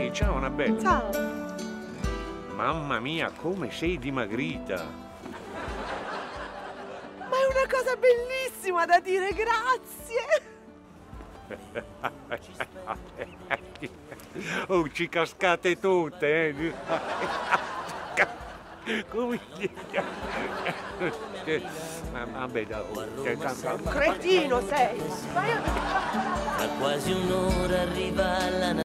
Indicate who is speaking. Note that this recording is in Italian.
Speaker 1: ciao Annabelle.
Speaker 2: Ciao.
Speaker 1: Mamma mia, come sei dimagrita.
Speaker 2: Ma è una cosa bellissima da dire, grazie.
Speaker 1: Oh, ci cascate tutte, eh? Come... Vabbè,
Speaker 2: Cretino sei.
Speaker 3: Tra quasi un'ora arriva la